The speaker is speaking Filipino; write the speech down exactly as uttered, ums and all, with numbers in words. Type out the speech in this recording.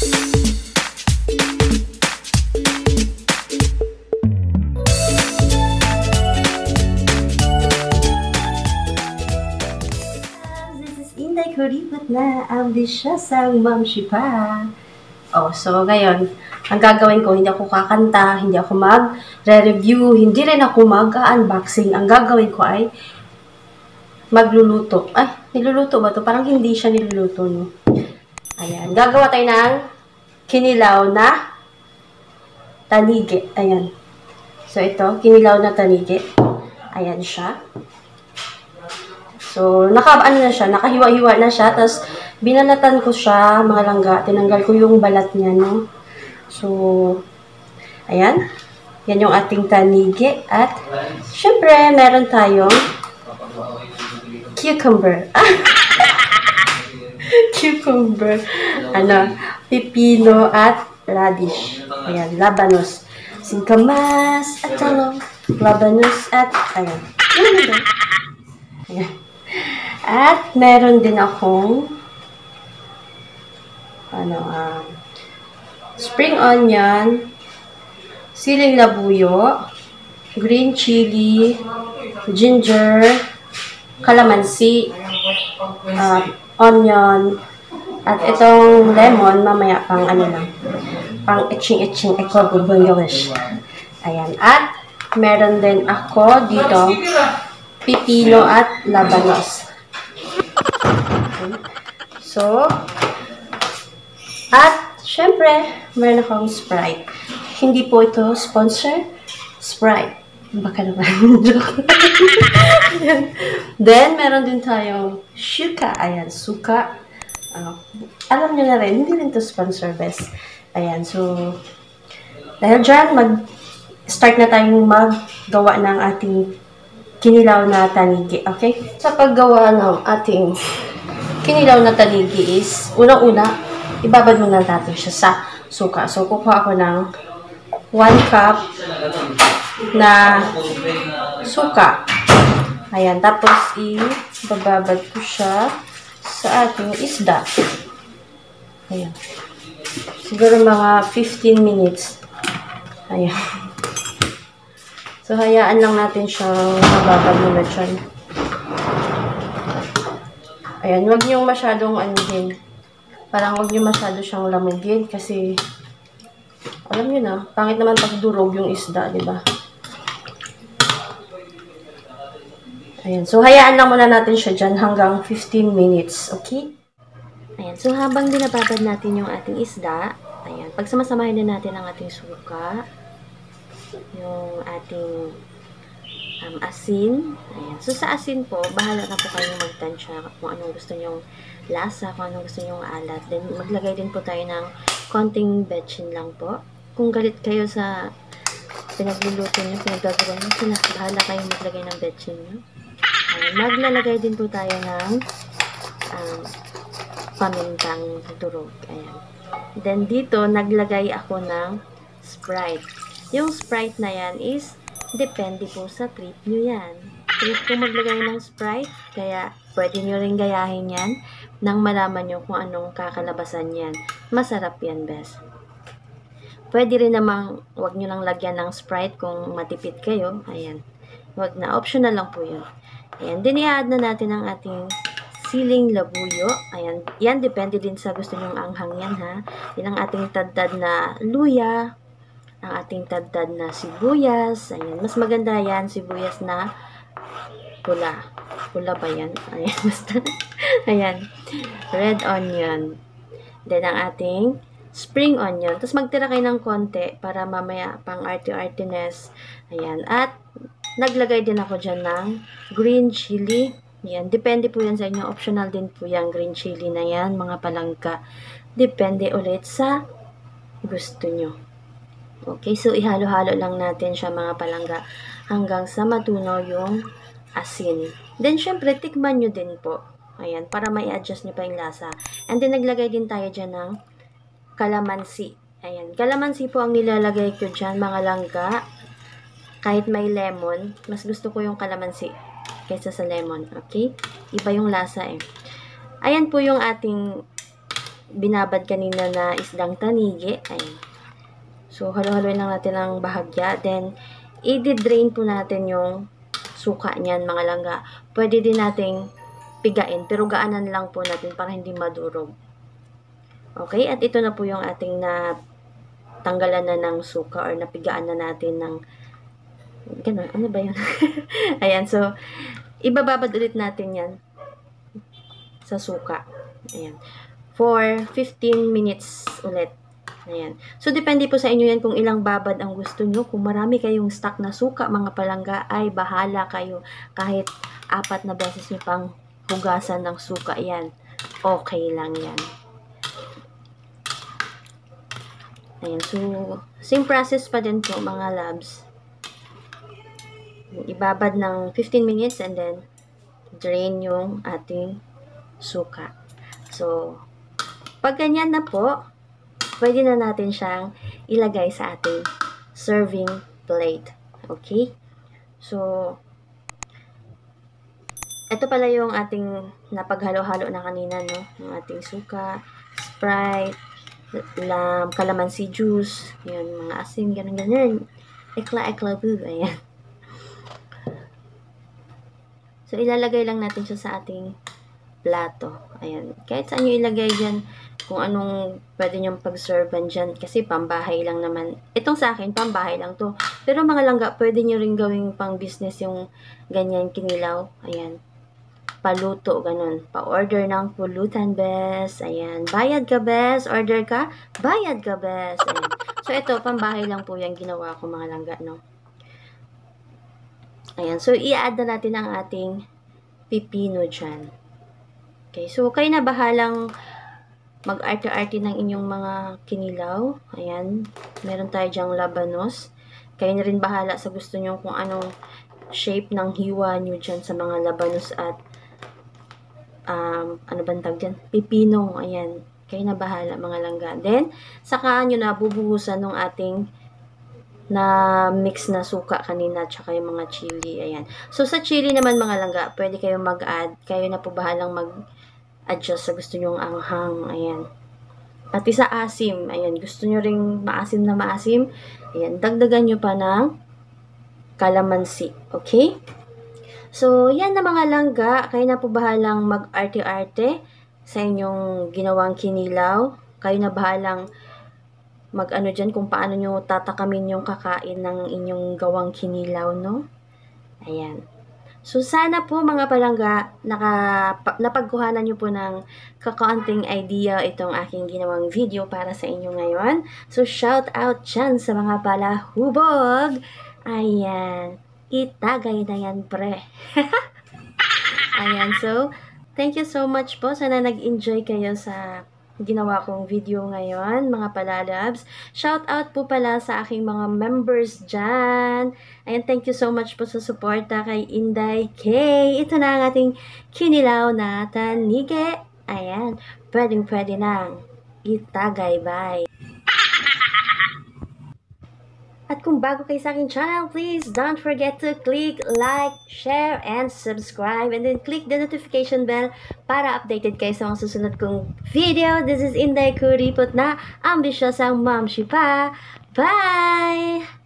Kuripot na ambisyosang mamshi pa. Oh, so ngayon, ang gagawin ko, hindi ako kakanta, hindi ako mag-review, hindi rin ako mag-unboxing. Ang gagawin ko ay magluluto. Ay, niluluto ba to? Parang hindi siya niluluto, no? Ayan, gagawa tayo ng kinilaw na tanigi. Ayan. So, ito, kinilaw na tanigi. Ayan siya. So, naka, ano na siya, nakahiwa-hiwa na siya, tapos binalatan ko siya, mga langga, tinanggal ko yung balat niya, no? So, ayan, yan yung ating tanigi, at, syempre, meron tayong cucumber. Cucumber, ano, pipino at radish. Ayan, labanos. Singkamas at talong, labanos at, ayan. Ayan. At meron din akong ano, um, spring onion, siling labuyo, green chili, ginger, calamansi, uh, onion, at itong lemon, mamaya pang ano lang, pang etching-etching eco-bubongolish. Ayan. At meron din ako dito pipino at labanos. Okay. So, at syempre, meron akong Sprite. Hindi po ito sponsor. Sprite. Baka naman. Joke. Then, meron din tayong shuka. Ayan, suka. Uh, alam nyo na rin, hindi rin ito sponsor, best. Ayan, so, dahil dyan, mag-start na tayong maggawa ng ating kinilaw na tanigi, okay? Sa paggawa ng ating kinilaw na tanigi is, unang-una, ibabad muna natin siya sa suka. So, kukuha ako ng one cup na suka. Ayan, tapos ibababad ko siya sa ating isda. Ayan. Siguro mga fifteen minutes. Ayan. So, hayaan lang natin siyang mababad muna dyan. Ayan, huwag niyong masyadong ano din. Parang huwag niyo masyado siyang lamugin kasi alam niyo na, pangit naman pag durog yung isda, di ba? Ayan, so hayaan lang muna natin siya dyan hanggang fifteen minutes, okay? Ayan, so habang dinababad natin yung ating isda, ayan, pagsamasamahin din natin ang ating suka, yung ating um, asin. Ayan. So, sa asin po, bahala na po kayong magtansya kung anong gusto nyong lasa, kung anong gusto nyong alat. Then, maglagay din po tayo ng konting betchin lang po. Kung galit kayo sa pinagluluto nyo, pinagagawa nyo, sila, bahala kayong maglagay ng betchin nyo. Ayan. Maglalagay din po tayo ng um, pamintang durog. Ayan. Then, dito, naglagay ako ng Sprite. Yung Sprite na yan is, depende po sa trip nyo yan. Trip ko maglagay ng Sprite, kaya pwede nyo rin gayahin yan nang malaman nyo kung anong kakalabasan yan. Masarap yan, best. Pwede rin namang, wag nyo lang lagyan ng Sprite kung matipid kayo. Ayan. Wag na. Optional lang po yun. Ayan. Then, i-add na natin ang ating siling labuyo. Ayan. Yan, depende din sa gusto nyong anghang yan, ha. Yan ang ating tadtad na luya, ang ating tadtad na sibuyas. Ayan. Mas maganda yan, sibuyas na pula. Pula ba yan? Ayan. Basta. Ayan. Red onion. Then, ang ating spring onion. Tapos, magtira kayo ng konti para mamaya pang arte-artiness. Ayan. At, naglagay din ako dyan ng green chili. Ayan. Depende po yan sa inyo. Optional din po yung green chili na yan, mga palangka. Depende ulit sa gusto nyo. Okay, so ihalo-halo lang natin siya mga palangga hanggang sa matunaw yung asin. Then, syempre, tikman nyo din po. Ayan, para may adjust nyo pa yung lasa. And then, naglagay din tayo dyan ng calamansi. Ayan, calamansi po ang nilalagay ko dyan, mga langga. Kahit may lemon, mas gusto ko yung calamansi kaysa sa lemon. Okay? Iba yung lasa eh. Ayan po yung ating binabad kanina na isdang tanigi. Ayan. So, halo-haloin lang natin ang bahagya. Then, i-drain po natin yung suka niyan, mga langga. Pwede din nating pigain, pero gaanan lang po natin para hindi madurog. Okay, at ito na po yung ating na tanggalan na ng suka or napigaan na natin ng gano'n, ano ba yun? Ayan, so, ibababad ulit natin yan sa suka. Ayan. For fifteen minutes ulit. Ayan. So, depende po sa inyo yan kung ilang babad ang gusto nyo. Kung marami kayong stock na suka, mga palangga, ay bahala kayo. Kahit apat na beses nyo pang hugasan ng suka yan. Okay lang yan. Ayan. So, same process pa din po, mga labs. Ibabad ng fifteen minutes and then drain yung ating suka. So, pag ganyan na po, pwede na natin siyang ilagay sa ating serving plate. Okay? So, ito pala yung ating napaghalo-halo na kanina, no? Yung ating suka, Sprite, lam, calamansi juice, yun, mga asin, ganun-ganun. Ekla-ekla boo, ayan. So, ilalagay lang natin siya sa ating plato. Ayan. Kahit saan nyo ilagay dyan, kung anong pwede nyong pag-servan dyan. Kasi pambahay lang naman. Itong sa akin, pambahay lang to. Pero mga langga, pwede nyo rin gawing pang business yung ganyan kinilaw. Ayan. Paluto, ganun. Pa-order ng pulutan, bes. Ayan. Bayad ka, bes. Order ka, bayad ka, bes. Ayan. So, ito, pambahay lang po yung ginawa ko, mga langga, no? Ayan. So, i-add na natin ang ating pipino dyan. Okay, so kayo na bahalang mag-arte-arte ng inyong mga kinilaw. Ayan, meron tayo dyang labanos. Kayo na rin bahala sa gusto nyo kung anong shape ng hiwa nyo dyan sa mga labanos at um, ano bang tawag dyan? Pipino. Ayan, kayo na bahala, mga langga. Then, saka nyo na bubuhusan ng ating na mix na suka kanina at saka yung mga chili. Ayan. So, sa chili naman, mga langga, pwede kayo mag-add. Kayo na po bahalang mag-adjust sa gusto nyong anghang. Ayan. Pati sa asim. Ayan. Gusto nyo ring maasim na maasim. Ayan. Dagdagan nyo pa ng calamansi. Okay? So, yan na, mga langga. Kayo na po bahalang mag-arte-arte sa inyong ginawang kinilaw. Kayo na bahalang mag-ano dyan kung paano nyo tatakamin yung kakain ng inyong gawang kinilaw, no? Ayan. So, sana po, mga palangga, naka, napagkuhanan nyo po ng kakaunting idea itong aking ginawang video para sa inyo ngayon. So, shout out dyan sa mga palahubog. Ayan. Itagay na yan, pre. Ayan. So, thank you so much po. Sana nag-enjoy kayo sa ginawa kong video ngayon, mga palalabs. Shout out po pala sa aking mga members dyan. Ayan, thank you so much po sa suporta kay Inday K. Ito na ang ating kinilaw na tanige. Ayan, pwedeng pwede nang itagay. Bye! At kung bago kayo sa aking channel, please don't forget to click like, share, and subscribe. And then click the notification bell para updated kayo sa mga susunod kong video. This is Inday Kuripot na ambisyosang Mamshi pa. Bye!